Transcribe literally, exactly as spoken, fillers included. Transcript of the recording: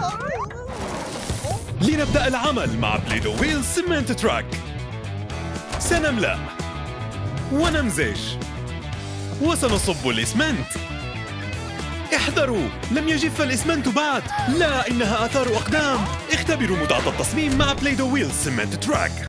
لنبدأ العمل مع بليدو ويل سيمنت تراك. سنملأ ونمزج وسنصب الإسمنت. احذروا، لم يجف الإسمنت بعد. لا، إنها آثار أقدام. اختبروا متعة التصميم مع بليدو ويل سيمنت تراك.